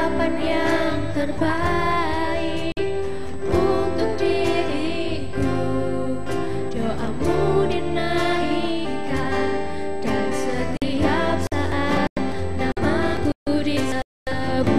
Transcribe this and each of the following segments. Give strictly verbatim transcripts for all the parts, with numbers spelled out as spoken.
harapan yang terbaik untuk diriku. Doamu dinaikkan dan setiap saat namaku disebut.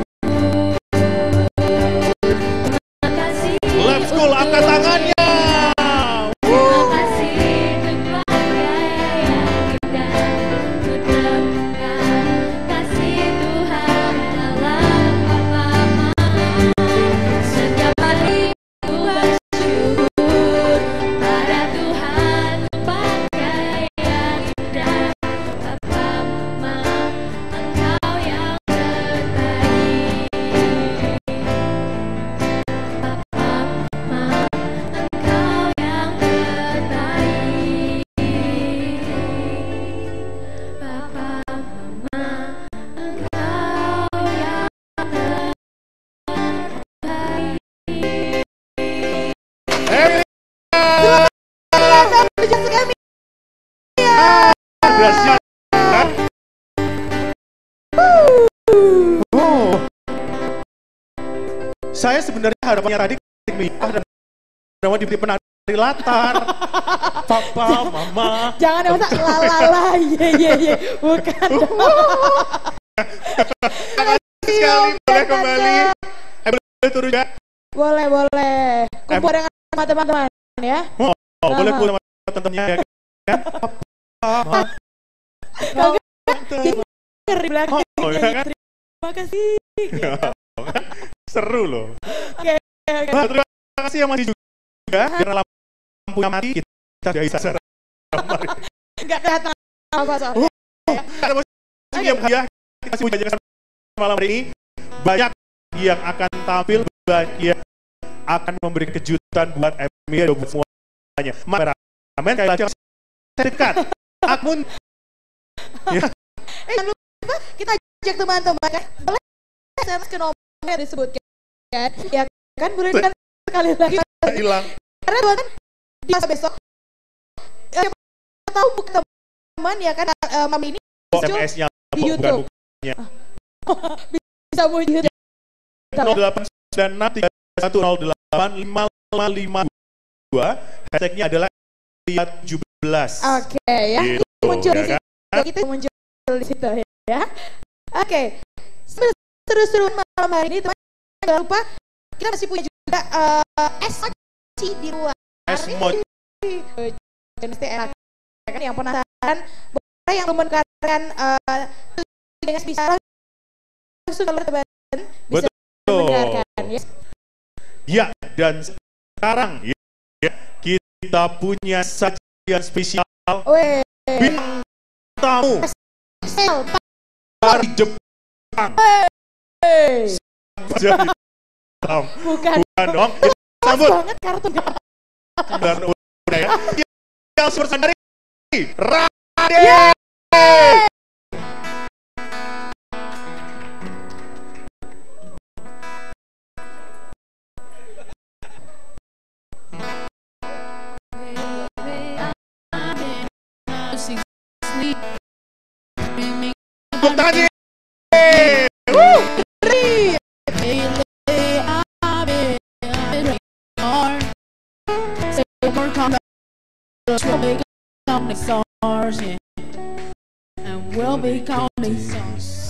Terima kasih. Let's go, angkat tangannya. Terima kasih untuk bagai yang indah. Ku temukan kasih Tuhan dalam Bapa Mama. Setiap kali ku bersyukur pada Tuhan untuk bagai yang indah. Bapa Mama, Engkau yang terbaik. Bapa Mama, Engkau yang terbaik. Bapa Mama, Engkau yang Hey, gracias. Oh. Saya sebenarnya harapannya tadi ah, dan nama diberi penari latar. Papa, mama. Jangan yang masa lalala, ye ye ye, bukan. Terima kasih sekali, boleh kembali. Eh, boleh turun ya? Boleh, boleh. Kumpul dengan teman-teman ya. Oh, oh, boleh kumpul sama teman-temannya ya. Kan? Papa, mama. Denger di belakang. Oh, ya kan? Terima kasih. Seru loh. Oke, oke. Nah, terima kasih yang masih juga. Karena lampunya mati, kita tidak bisa secara mari. Enggak kelihatan apa soalnya. Ada musik yang bahagia. Kita masih menjanjikan malam hari ini. Banyak yang akan tampil, banyak yang akan memberi kejutan buat Emilia dan buat semuanya. Kameramen kayak lagi dekat. Akmun. Ya. Eh, jangan lupa kita ajak teman-teman kan. Boleh S M S ke nomor yang disebutkan kan. Ya kan, boleh kan sekali lagi. Hilang. Karena buat kan bisa besok. Ya, siapa tahu bukan teman ya kan, uh, mami ini S M S-nya di YouTube. Bisa muncul nol delapan sembilan enam tiga satu nol delapan lima lima lima dua. Hashtagnya adalah lihat tujuh belas. Oke ya, Gitu, muncul di ya situ. kan? Kita muncul di situ ya. Oke, seru-seru malam hari ini teman. Jangan lupa kita masih punya juga uh, es mochi di luar. Es mochi. Jenis enak kan, yang penasaran boleh, yang belum mendengarkan uh, dengan bisa langsung kalau teman bisa mendengarkan ya. Ya, dan sekarang ya, ya, kita punya sajian spesial. Weh, Bintang tamu spesial dari Jepang. Hey. Jadi, bukan. Bukan dong. Kita sambut banget kartu dan udah ya. Yang bersama dari Raden. Tepuk tangannya. Woo! And we'll be counting stars.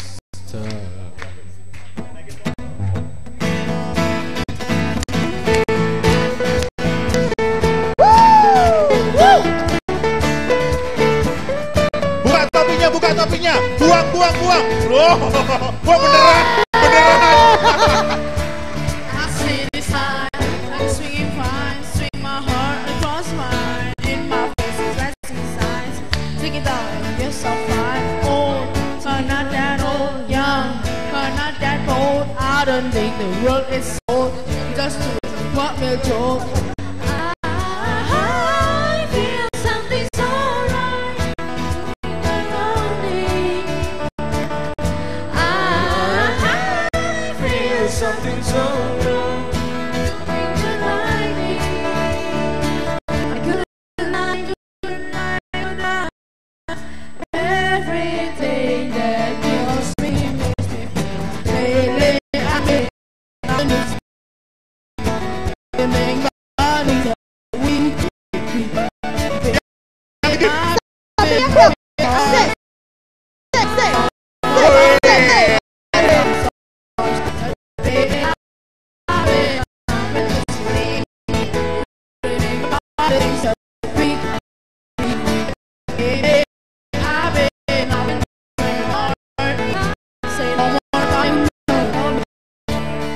Buka topinya, buka topinya. Buang, buang, buang. Loh, wah beneran, beneran. I see this high, I'm swinging fine, swing my heart across mine. In my face is resting signs. Take it down, you're so fine. Old, but not that old. Young, but not that bold. I don't think the world is sold just to what we're told. I feel something so right around me. I feel something so wrong around me. Good night, good night, good night. Everything that kills me makes me feel.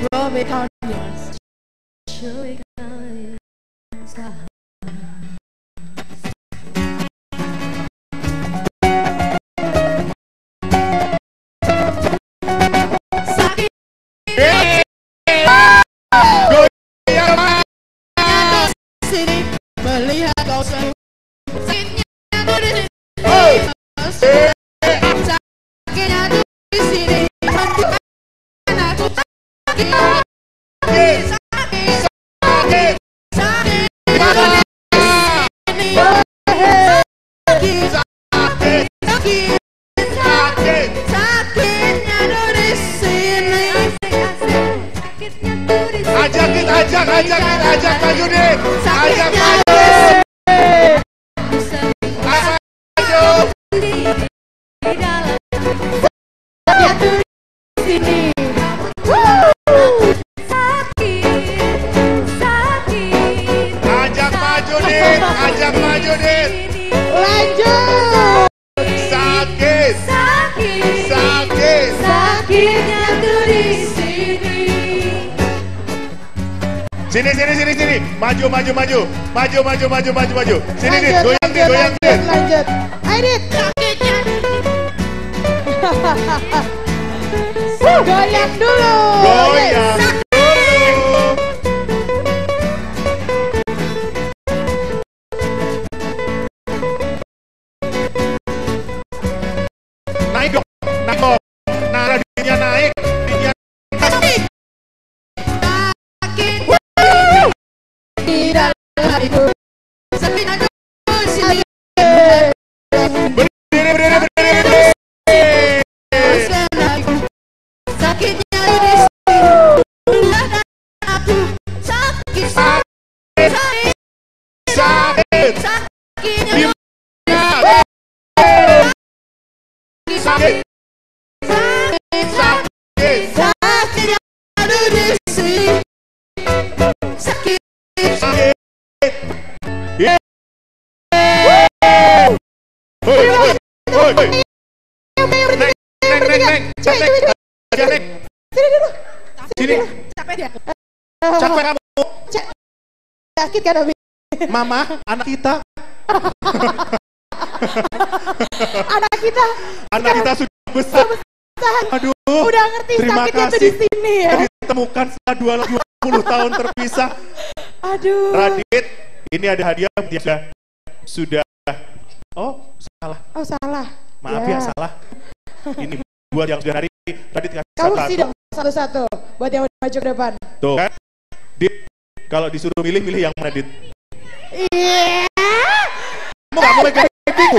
Robert Condians. Sini melihat kau selalu sakitnya tuh di sini, sakitnya tuh di sini, hentikan aku sakit, sakit, sakit, sakit, sakit, sakit, sakit, sakit, sakitnya tuh di sini, sakitnya tuh di sini. Ajak kita, ajak, ajak, ajak maju deh. Ajak maju. Ajak maju deh, ajak maju deh. Lanjut. Sakit, Sakit, sakit. sakitnya tuh di sini. Sini, sini, sini, sini. Maju, maju, maju. Maju, maju, maju, maju, maju. Sini, Dit. Lanjut, Goyang, Dit, lanjut, goyang, Dit. lanjut, lanjut. Ayo, Dit. Goyang dulu. Goyang dulu. Naik dong, naik dong. Nah, radionya naik. Radionya naik. Di dalam itu. Berdiri, berdiri, berdiri, berdiri. Sakitnya di sini, dan aku sakit, sakit, sakit, Sakit. sakitnya Sakit. Sakit. sakit, sakitnya ada di sini, sakit, Sakit. Yeah. Hoi, hoi, hoi, hoi. Naik, naik, naik, naik. Naik, naik. Aja, naik. Sini. capek dia. Capek kamu. Sakit kan, Abi? Mama, anak kita. Anak kita Anak kita sudah besar. Aduh. udah ngerti Terima sakitnya tuh kasih. di sini ya. Ditemukan setelah dua puluh tahun terpisah. Aduh. Radit, ini ada hadiah dia sudah sudah. Oh, salah. Oh, salah. Maaf ya, salah. Ini buat yang sudah hari Radit kasih Kamu satu. sih dong satu-satu buat yang udah maju ke depan. Tuh kan. Dit, kalau disuruh milih, milih yang mana, Dit? Iya. Kamu gak mau megang pipiku?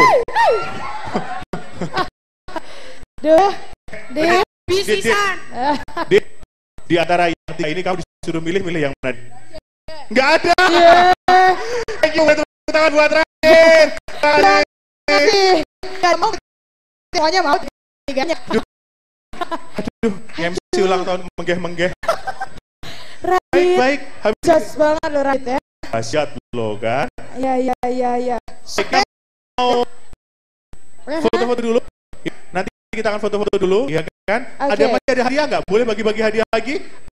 Duh. Dit. Bisisan. Dit, di antara yang tiga ini kamu disuruh milih, milih yang mana? Nggak ada. Thank you, tepuk tangan buat Radit. Radit. Kasih. Gak mau. Semuanya mau. Tiganya. Aduh, M C ulang tahun menggeh-menggeh. Baik, Radit. baik. Habis Jos banget loh Radit ya. dahsyat lo kan. Iya, iya, iya, iya. Kita mau foto-foto dulu. Nanti kita akan foto-foto dulu, ya kan? Oke. Ada masih ada hadiah nggak? Boleh bagi-bagi hadiah lagi?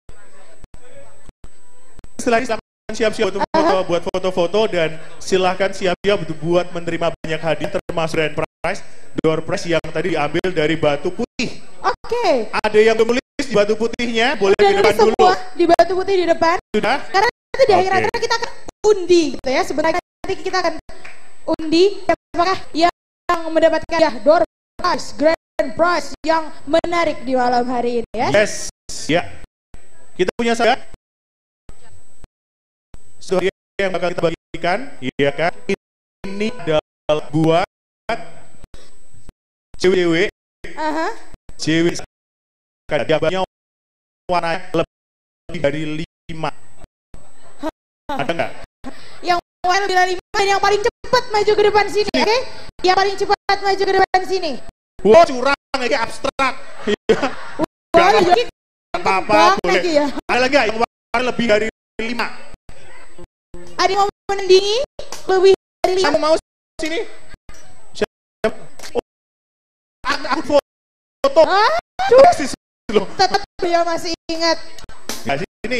Setelah ini silakan siap-siap foto-foto, buat foto-foto dan silakan siap-siap buat menerima banyak hadiah termasuk grand prize, door prize yang tadi diambil dari batu putih. Oke. Ada yang menulis di batu putihnya, boleh Udah di depan nulis dulu. semua di batu putih di depan. Sudah? Karena nanti di akhir Oke. acara kita akan undi gitu ya. Sebenarnya nanti kita akan undi apakah yang mendapatkan ya door prize, grand prize yang menarik di malam hari ini ya. Yes, ya. Kita punya saya. Story yang bakal kita bagikan, iya kan? Ini adalah buat cewek-cewek, Aha. cewek diambilnya warna lebih dari lima. Ada nggak? Yang warna lebih dari lima dan yang paling cepat maju ke depan sini, oke? Yang paling cepat maju ke depan sini. Wow, curang, ini abstrak. Wah, Nggak jadi apa-apa, banget boleh. lagi ya. Ada lagi nggak yang warna lebih dari lima? Ada yang mau menandingi lebih dari lima. Kamu mau sini? Siapa? Oh, aku aku foto. Aduh, Persis loh. tetap dia masih ingat. sini.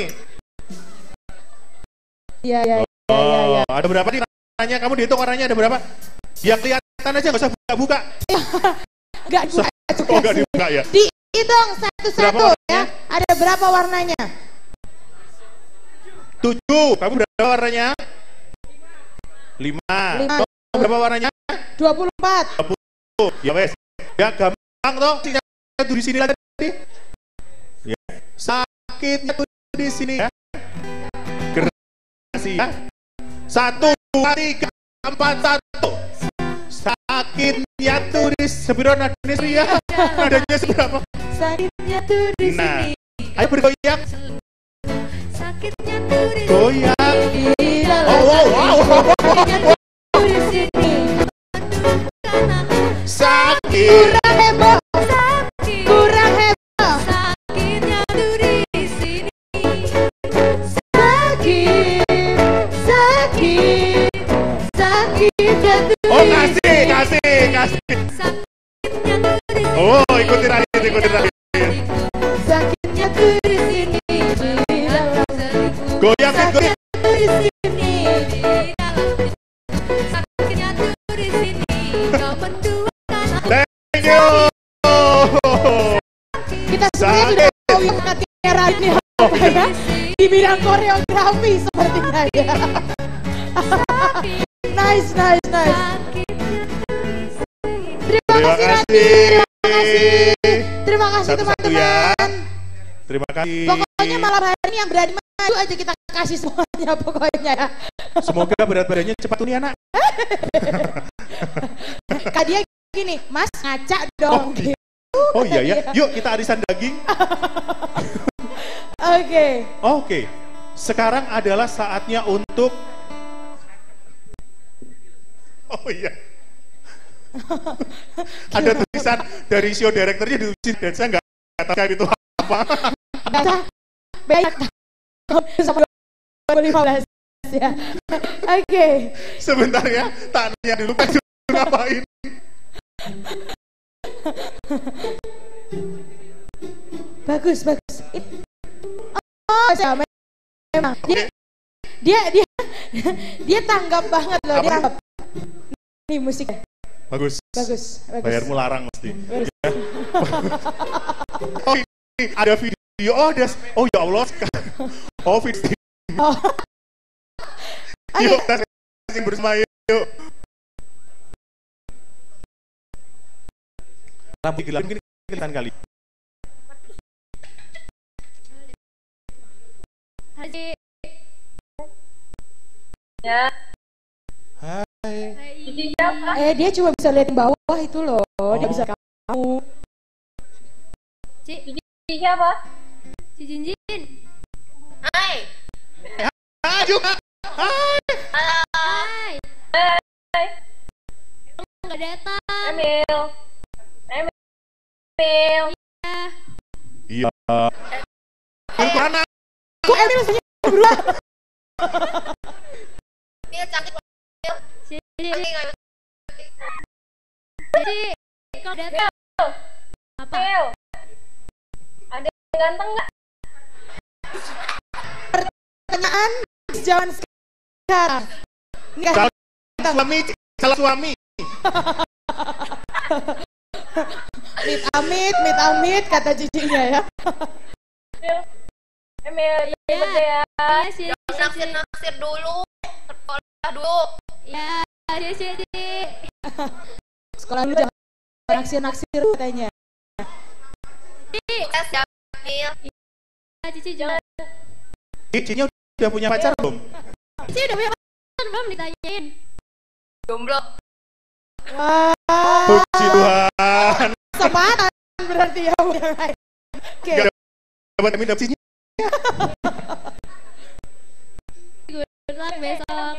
Iya, iya, iya, Oh, iya, iya. ada berapa nih warnanya? Kamu dihitung warnanya ada berapa? Yang kelihatan aja nggak usah buka-buka. Enggak buka juga Oh, nggak sih. dibuka ya? Dihitung satu-satu ya. Ada berapa warnanya? Tujuh. Kamu berapa warnanya? Lima. Lima. Kamu berapa warnanya? dua puluh empat. dua puluh. Ya wes. Ya gampang toh. Di sini lagi. Ya. Sakitnya tuh di sini ya. Gerasi ya. Satu, dua, tiga, empat, satu. Sakitnya tuh di seberapa nadanya ya? Nadanya seberapa? Sakitnya tuh di Nah, sini. ayo bergoyang. Sakitnya tuh di Goyang. di dalam. Oh, wow, wow, wow, wow. Tuh di sini. Sakit. Kurang heboh, Sakit. kurang heboh. Sakitnya tuh di sini. Sakit, sakit, sakitnya tuh Oh, di kasih, kasih, kasih. Sakitnya tuh di sini. Oh, ikutin lagi, ikutin lagi. sakitnya tuh di sini, di dalam. Goyang, goyang. Sakitnya tuh di sini. Sakitnya tuh di sini. Kau menduakan Thank you. Kita sebenarnya sudah tahu yang nanti era ini apa ya di bidang koreografi sepertinya ya. Nice, nice, nice. Terima Terima kasih Randy, kasih. terima kasih, terima kasih Satu-satu ya. teman-teman. Terima kasih. Pokoknya malam hari ini yang berani maju aja kita kasih semuanya pokoknya ya. Semoga berat badannya cepat tuh nih anak. Kak dia gini, Mas ngaca dong. Oh, gitu. Oh iya ya. Yuk kita arisan daging. Oke. Oke. Sekarang adalah saatnya untuk Oh iya. Ada tulisan dari show directornya di sini dan saya nggak katakan itu apa. Data banyak sama dua ribu lima belas ya. Oke. Sebentar ya, tak nanya dulu kan ngapain. Bagus, bagus. Oh, saya memang dia dia dia dia tanggap banget loh, dia tanggap. Nih musiknya. Bagus. Bagus, bagus. Bayarmu larang mesti. Bagus. Ya. Oh ini ada video. Oh ada. Oh ya Allah. Oh video. Oh. Yuk Oke. kita sing bersama yuk. Lampu gelap mungkin kelihatan kali. Haji. Ya. Hai. Eh dia cuma bisa lihat bawah itu loh. Dia Oh. bisa kamu. Ci, Siapa? Ci Jinjin. Hai. Ah juga. Hai. Hai. Hai. Enggak datang. Emil. Emil. Iya. Mana? Kok Emil rasanya berubah? Dia cantik. Ci, Cantik nggak? Ci, kau datang. Apa? Emil. Ada yang ganteng nggak? Pertanyaan zaman sekarang. Enggak. Calon suami, calon suami. Mit amit, mit amit kata cicinya ya. Emil. Emil. Iya. Cepet ya. Iya, Ci, Ci, Ci. Naksir dulu. Sekolah dulu. Iya, Ci, Ci, Ci. Sekolah dulu jangan naksir-naksir katanya. Sukses ya, Emil. Iya, Cici jangan. Cicinya udah punya pacar belum? Cici udah punya pacar belum ditanyain? Jomblo. Wah, Puji Tuhan. sepatan berarti ya. Oke. Gak dapat Emil dapat cicinya. Good luck besok.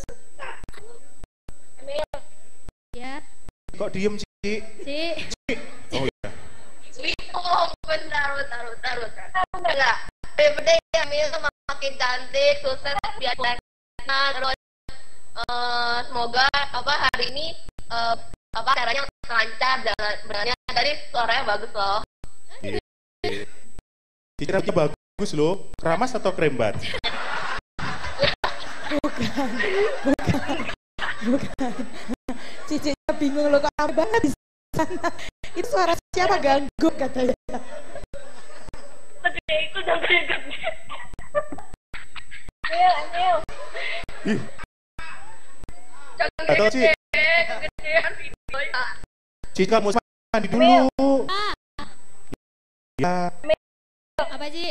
Emil. Ya, Kok diem Ci? Ci. Oh iya. Oh, bentar, bentar, bentar, bentar. Enggak. Daripada Emil makin cantik, sukses, biar kelihatan, terus eh, semoga apa hari ini eh, apa caranya lancar, jalan berannya tadi suaranya bagus loh. Cici rambutnya bagus. bagus loh. Keramas atau krembat? Bukan, bukan, bukan. Ciciknya bingung loh, kok rame banget di sana. Itu suara siapa ganggu katanya. Gede itu jangan gede. Emil, Emil. Ih, Jangan Atau, gede, Ci. kegedean videonya. Ci kamu mandi dulu. Ya, Apa sih?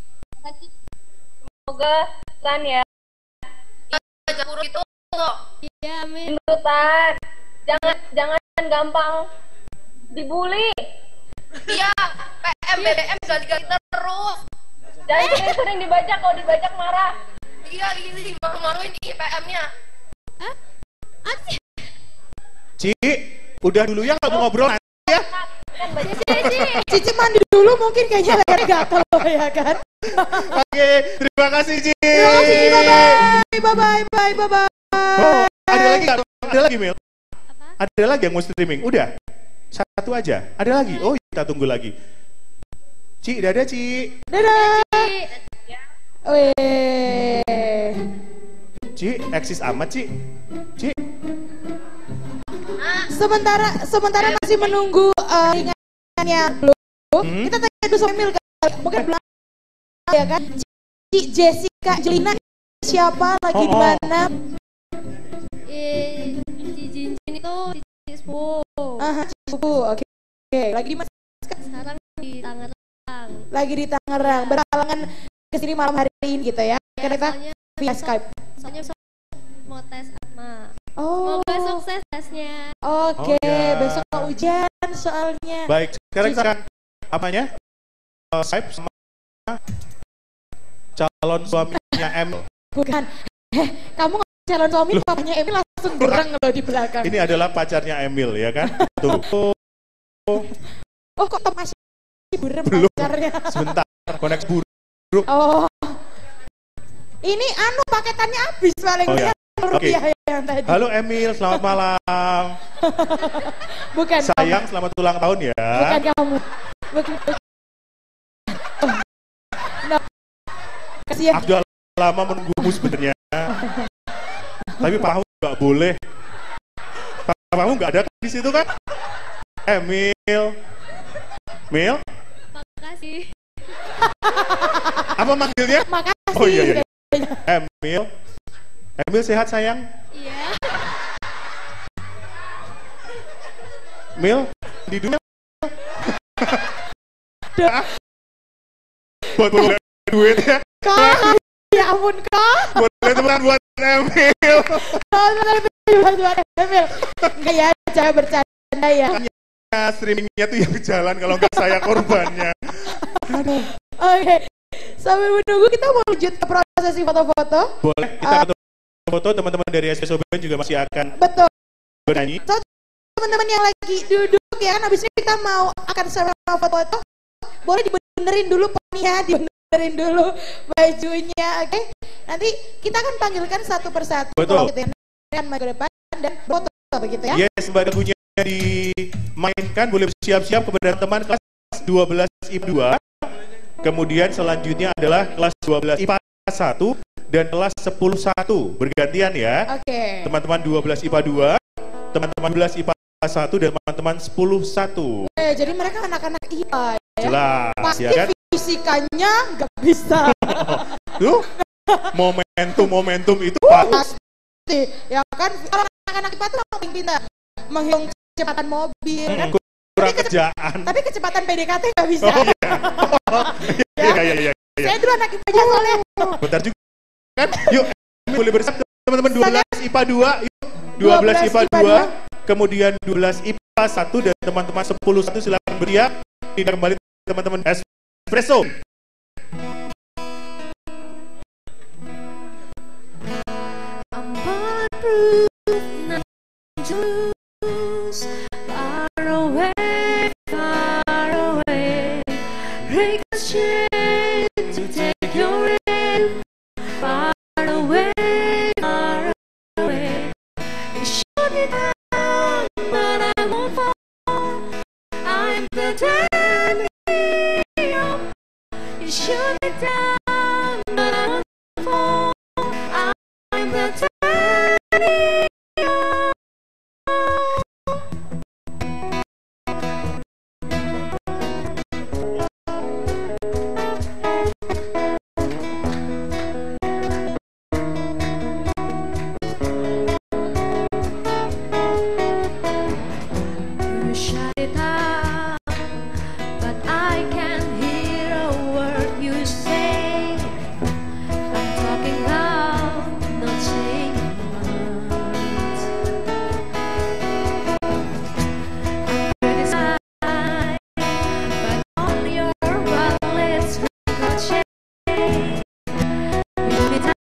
Semoga kan ya. Jangan buruk itu. Iya, Amin. Gendutan. Jangan jangan gampang dibully. Iya, P M B M ganti-ganti terus. Jangan sering-sering dibajak, kalau dibajak marah. Iya, ini malu-maluin nih P M-nya. Hah? Asik. Ci, udah dulu ya kalau mau ngobrol nanti ya. Kan bajak. Cici. Cici mandi dulu mungkin kayaknya lehernya gatel ya kan. Oke, terima kasih Ci. Terima kasih, Ci. Bye-bye, bye-bye, bye, bye-bye. Oh, ada lagi nggak? Ada lagi Mil? Apa? Ada lagi yang mau streaming? Udah? Satu aja? Ada lagi? Oh, kita tunggu lagi. Ci, dadah Ci. Dadah. Cici. Weh. Ci, eksis amat Ci. Ci, Sementara sementara masih menunggu uh, ringannya belum. Hmm? Kita tanya dulu sama Emil kali. Mungkin belum ya kan. Ci Jessica Jelina siapa lagi Oh, di oh. mana? Eh, Cici Cincin itu Cici Sepuh. Ah, Cipu. Oke. Oke, lagi di mana? Sekarang di Tangerang. Lagi di Tangerang. Berhalangan ke sini malam hari ini gitu ya. Karena kita Soalnya via Skype. soalnya besok mau tes Atma. Oh. Semoga sukses tesnya. Oke, Oh, ya. besok mau ujian soalnya. baik. Sekarang kita akan apanya? Uh, Skype sama calon suaminya M. Bukan. Eh, kamu nggak calon suami, papanya Emil langsung gereng loh di belakang. Ini adalah pacarnya Emil ya kan? Tuh. Oh, Oh, kok masih burem Belum. pacarnya? sebentar. Koneksi buruk. Oh. Ini anu paketannya habis paling Oh, ya. tidak rupiah yang tadi. Halo Emil, selamat malam. Bukan Sayang, selamat ulang tahun ya. kamu. Bukan kamu. Bukan. Oh. No. Kasihan. Aku udah lama menunggumu sebenarnya. Tapi papamu nggak boleh. Papamu nggak ada di situ kan? Emil. Mil? Makasih. Apa manggilnya? Makasih. Oh iya, iya. Emil. Emil sehat sayang? Iya. Mil? Di dunia? Buat boleh duit ya? Kak, ya ampun kak. Boleh temenan buat Emil. Buat Emil. Enggak ya, cara bercanda ya. Nah, streamingnya tuh yang jalan kalau nggak saya korbannya. Oke. Sambil menunggu kita mau lanjut ke prosesi foto-foto. Boleh kita foto teman-teman dari S S O B juga masih akan Betul. bernyanyi. So, teman-teman yang lagi duduk ya kan, habis ini kita mau akan sama foto-foto. Boleh dibenerin dulu poninya, dibenerin dulu bajunya, oke? Nanti kita akan panggilkan satu persatu. Betul. Kalau gitu ya, kan maju ke depan dan foto begitu ya. Yes, mbak lagunya dimainkan, boleh siap-siap kepada teman kelas dua belas I P A dua. Kemudian selanjutnya adalah kelas dua belas I P A satu dan kelas sepuluh satu. Bergantian ya. Oke. Teman-teman dua belas I P A dua, teman-teman dua belas I P A satu dan teman-teman sepuluh satu. Eh, jadi mereka anak-anak I P A ya. Jelas, Pasti ya kan? fisikanya nggak bisa. Tuh, momentum-momentum itu Wah, pas. pasti. Ya kan, orang anak-anak I P A tuh paling pintar menghitung kecepatan mobil kan. Kurang Tapi kecep- kerjaan. Tapi kecepatan P D K T nggak bisa. Oh iya. Iya, iya, iya, iya. Saya dulu anak I P A-nya soalnya. Bentar juga kan. Yuk, boleh bersama teman-teman dua belas I P A dua, yuk. dua belas I P A dua, kemudian dua belas I P A satu dan teman-teman sepuluh satu silakan beriak. Tidak kembali teman-teman Espresso. I'm bulletproof, not juice. Far away, far away. Ricochet to take your aim. Far away, far away. You shot me down, but I won't fall. I'm the champion. You shoot me down, but I won't fall. I'm the turning. You shut it down, but I can't hear a word you say. I'm talking loud, not saying much. I'm criticized, but on your bullets ricochet. You be down,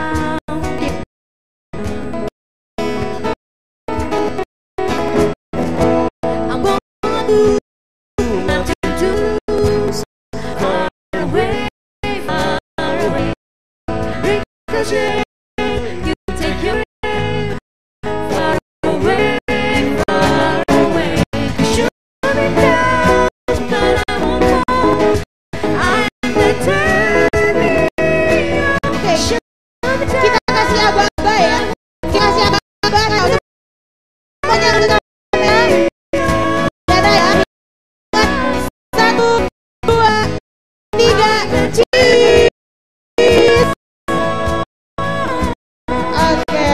I'm gonna do nothing to lose. Far away, far away. Ricochet, you take your aim. Far away, far away. You shoot me down, but I won't fall. I'm determined. Oke, Shoot me down. kita kasih aba-aba ya. Kita kasih aba-aba ya untuk semuanya untuk ya. Dadah ya. Satu, dua, tiga, cheese. Oke.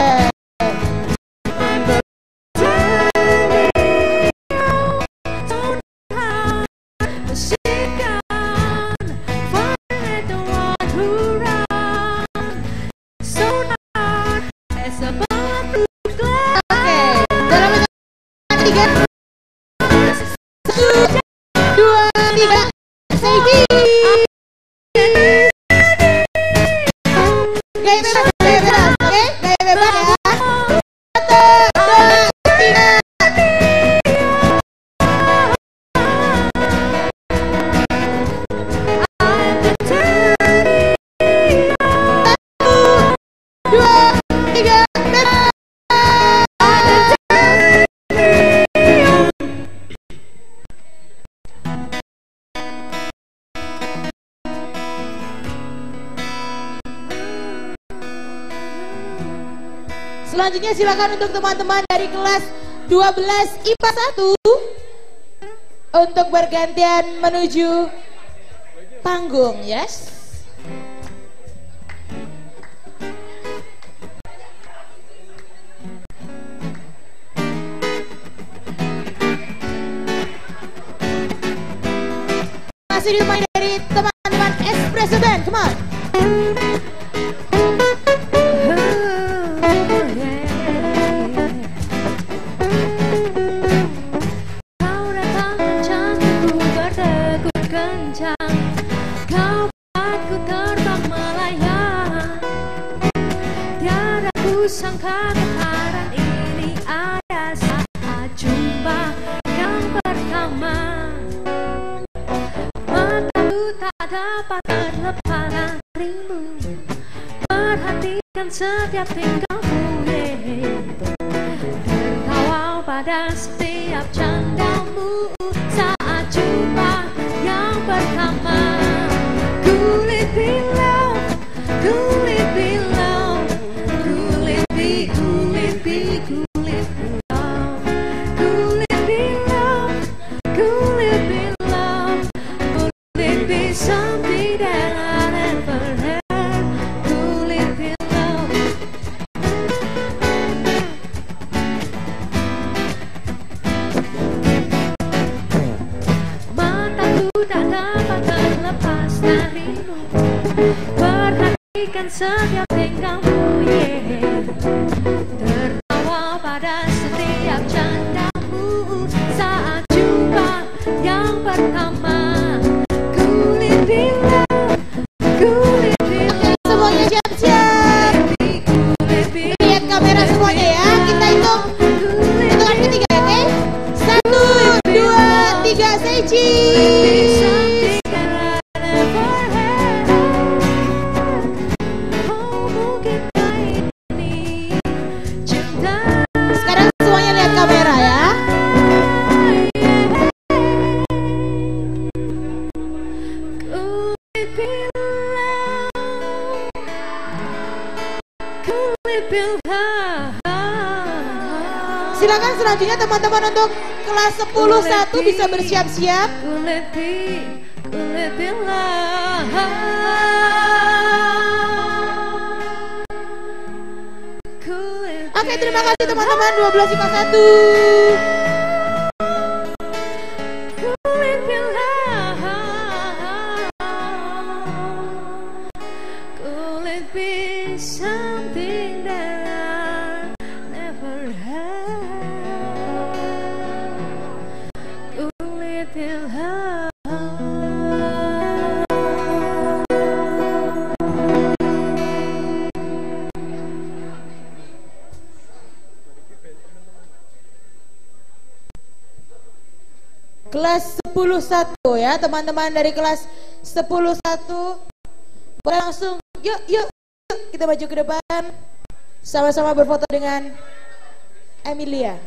Oke, dalam hitungan tiga, satu, dua, tiga, say cheese. Gaya bebas, gaya bebas, oke? Gaya bebas ya. Satu, dua, tiga. Dua, tiga, bebas. Selanjutnya silakan untuk teman-teman dari kelas dua belas I P A satu untuk bergantian menuju panggung, yes. Masih ditemani dari teman-teman Espresso Band, come on. Kau datang kencang, ku berdegup kencang. Kau buatku terbang melayang. Tiada ku sangka getaran ini ada saat jumpa yang pertama. Mataku tak dapat terlepas darimu. Perhatikan setiap tingkahmu, yeah. Tertawa pada setiap candamu saat jumpa yang pertama. Kulit bilau, kulit bilau, kulit bi, kulit bi, kulit bilau, kulit bilau, kulit bilau, kulit bi, something that I never had. Kulit bilau. Mataku tak dapat terlepas darimu. Perhatikan setiap tingkahmu, yeah. Tertawa pada setiap candamu saat jumpa yang pertama. Kulit bilau, kulit bilau. Semuanya siap-siap. Lihat kamera semuanya ya. Kita hitung hitungan ketiga, oke? Satu, dua, tiga, say cheese. Oh, mungkin silakan selanjutnya teman-teman untuk kelas sepuluh satu bisa bersiap-siap. Kulit di, kulit bilang. Oke, terima kasih teman-teman dua belas lima satu. Kulit bilang, kulit be something that I never had. Kulit bilang. Kelas sepuluh satu ya, teman-teman dari kelas sepuluh satu. Boleh langsung, yuk, yuk, yuk, kita maju ke depan. Sama-sama berfoto dengan Emilia.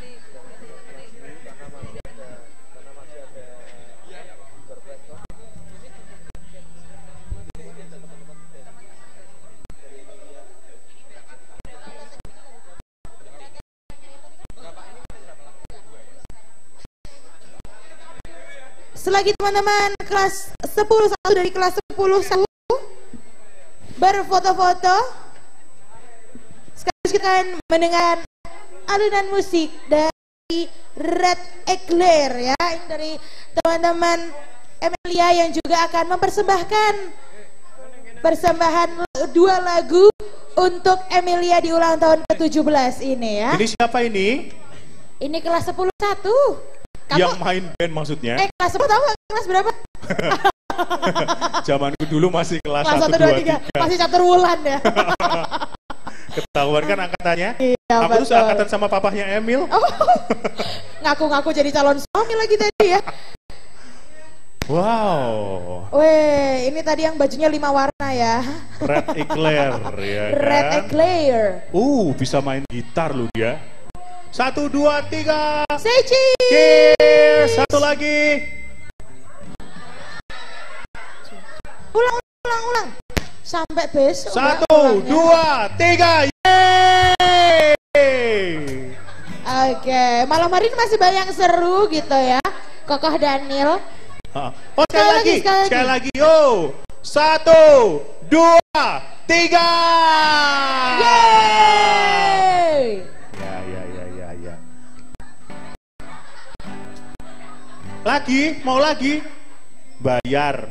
Selagi teman-teman kelas sepuluh satu dari kelas sepuluh satu berfoto-foto, sekarang kita akan mendengar alunan musik dari Red Eclair ya, ini dari teman-teman Emilia yang juga akan mempersembahkan persembahan dua lagu untuk Emilia di ulang tahun ke tujuh belas ini ya. Ini siapa ini? Ini kelas sepuluh satu. Kamu, yang main band maksudnya? Eh kelas sepuluh tahu gak kelas berapa? Zamanku dulu masih kelas, kelas satu, dua, tiga. Masih catur wulan ya. Ketahuan kan angkatannya? Iya, aku betul. tuh seangkatan sama papahnya Emil. Oh, ngaku-ngaku jadi calon suami lagi tadi ya. Wow. Weh, ini tadi yang bajunya lima warna ya. Red Eclair ya kan? Red Eclair. Uh, bisa main gitar lu dia. Satu, dua, tiga. Say cheese. Cheers. Satu lagi. Ulang, ulang, ulang. Sampai besok. Satu, dua, tiga. Yeay. Oke, malam hari ini masih banyak seru gitu ya. Kokoh Daniel. Oh, sekali, sekali lagi, sekali, sekali lagi. Yo. Satu, dua, tiga. Yeay. Ya, ya, ya, ya, ya. Lagi, mau lagi? Bayar.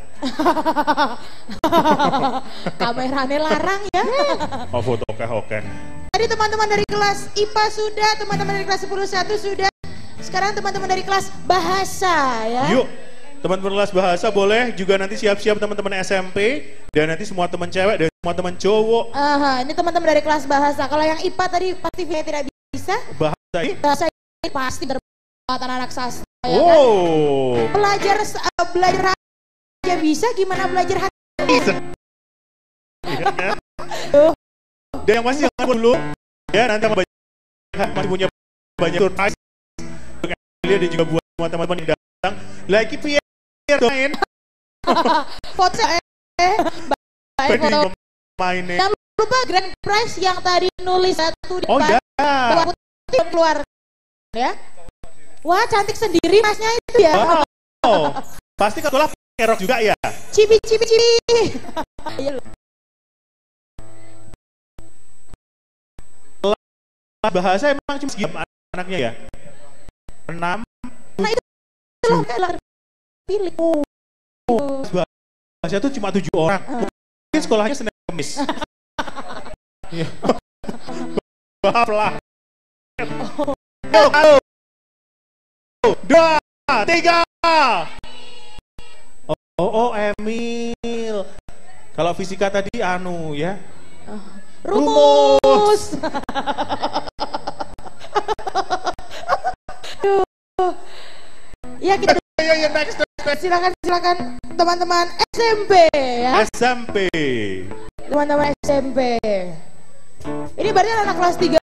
Kameranya larang ya. Oh, foto oke-oke. Tadi teman-teman dari kelas I P A sudah, teman-teman dari kelas sepuluh satu sudah. Sekarang teman-teman dari kelas bahasa ya. Yuk, teman-teman kelas bahasa boleh juga nanti siap-siap teman-teman S M P dan nanti semua teman cewek dan semua teman cowok. Aha, ini teman-teman dari kelas bahasa. Kalau yang I P A tadi pasti tidak bisa. Bahasa ini? Bahasa ini pasti berbuat anak sastra. Ya Oh. kan? Belajar uh, belajar aja bisa, gimana belajar hati? Iya kan? Dan yang pasti jangan dulu ya, nanti sama banyak, masih punya banyak surprise untuk Emilia dan juga buat semua teman-teman yang datang. Lagi Pierre main. Foto eh baik foto mainnya. Jangan lupa grand prize yang tadi nulis satu di Oh depan. ya. Putih keluar ya. Wah, cantik sendiri masnya itu ya. Wow. Pasti kalau lah pakai rok juga ya. Cibi cibi cibi. Bahasa emang cuma segitu anaknya ya. Enam. Nah itu lah pilih. Oh. Bahasa itu cuma tujuh orang. Mungkin sekolahnya Senin Kamis. Iya. Maaf lah. Satu, dua, tiga. Oh, oh, oh, Emil. Kalau fisika tadi anu ya. Rumus. Ya kita Ya, ya, next, next. silakan silakan teman-teman S M P ya. S M P. Teman-teman S M P. Ini berarti anak kelas tiga